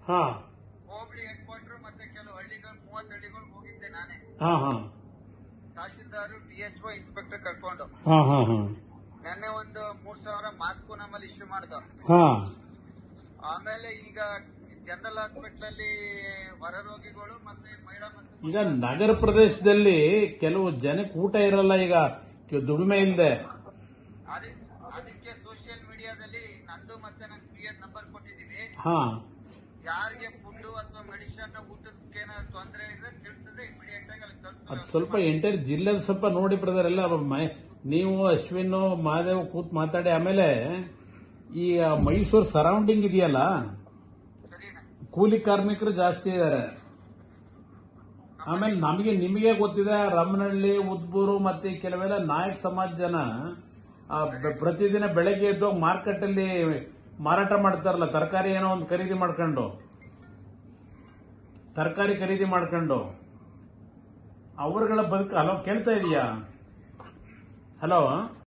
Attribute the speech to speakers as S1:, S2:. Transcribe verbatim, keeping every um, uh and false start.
S1: ಹಾ
S2: ಹೋಬಳಿ head quarter ಮತ್ತೆ ಕೆಲವು ಹಳ್ಳಿಗಳು ಮೂವತ್ತು ಹಳ್ಳಿಗಳು ಹೋಗಿದ್ದೆ ನಾನೇ.
S1: ಹಾ ಹಾ
S2: ತಹಶೀಲ್ದಾರ್ ಡಿಎಚ್ಒ ಇನ್ಸ್ಪೆಕ್ಟರ್ ಕರ್ಕೊಂಡು
S1: ಹಾ ಹಾ ಹಾ
S2: ನೆನ್ನೆ ಒಂದು ಮೂರ್ ಸಾವಿರ ಮಾಸ್ಕ್ ನಮ್ಮಲ್ಲಿ ಇಶ್ಯೂ ಮಾಡ್ದ.
S1: ಹಾ
S2: ಆಮೇಲೆ ಈಗ ಜನರಲ್ ಹಾಸ್ಪಿಟಲ್ ಅಲ್ಲಿ ಹೊರ ರೋಗಿಗಳು ಮತ್ತೆ ಮಹಿಳಾ ಮತ್ತು
S1: ಈಗ ನಗರ ಪ್ರದೇಶದಲ್ಲಿ ಕೆಲವು ಜನಕ್ಕೆ ಊಟ ಇರಲ್ಲ, ಈಗ ದುಡಿಮೆ ಇಲ್ಲದೆ.
S2: ಅದೇ- ಅದಕ್ಕೆ ಸೋಷಿಯಲ್ ಮೀಡಿಯಾದಲ್ಲಿ ನಂದು ಮತ್ತೆ ನನ್ನ ಪಿ ಎನ್ ನಂಬರ್ ಕೊಟ್ಟಿದ್ದೀವಿ.
S1: ಹಾ
S2: ಯಾರಿಗೆ ಫುಡ್ ಅಥವಾ ಮೆಡಿಸಿನ್ ಊಟಕ್ಕೆ ಏನಾದ್ರು ತೊಂದರೆ ಇದ್ರೆ ತಿಳಿಸಿದ್ರೆ ಇಮಿಡಿಯೇಟ್ ಆಗಿ ಅಲ್ಲಿ
S1: ಅದು
S2: ತಲುಪಿಸೋ
S1: ಸ್ವಲ್ಪ ಎಂಟೈರ್ ಜಿಲ್ಲೆ ಸ್ವಲ್ಪ ನೋಡಿ ಬ್ರದರ್ ಎಲ್ಲ ಮ- ನೀವು ಅಶ್ವಿನ್ ಮಹಾದೇವ್ ಕೂತ್ ಮಾತಾಡಿ. ಆಮೇಲೆ ಈ ಮೈಸೂರು ಸರೌಂಡಿಂಗ್ ಇದೆಯಲ್ಲ,
S2: ಸರಿನಾ?
S1: ಕೂಲಿ ಕಾರ್ಮಿಕರು ಜಾಸ್ತಿ ಇದ್ದಾರೆ. ಆಮೇಲೆ ನಮಗೆ ನಿಮಗೆ ಗೊತ್ತಿದೆ, ರಮನಹಳ್ಳಿ, ಉದ್ಬೂರು ಮತ್ತೆ ಕೆಲವೆಲ್ಲ ನಾಯಕ್ ಸಮಾಜ ಜನ ಆ, ಬ- ಪ್ರತಿದಿನ ಬೆಳಗ್ಗೆ ಎದ್ದು ಮಾರ್ಕೆಟ್ ಅಲ್ಲಿ ಮಾರಾಟ ಮಾಡ್ತಾರಲ್ಲ, ತರಕಾರಿ ಏನೋ ಒಂದು ಖರೀದಿ ಮಾಡ್ಕೊಂಡು ತರಕಾರಿ ಖರೀದಿ ಮಾಡ್ಕೊಂಡು ಅವರುಗಳ ಬದುಕು. ಹಲೋ, ಕೇಳ್ತಾ ಇದೀಯಾ? ಹಲೋ.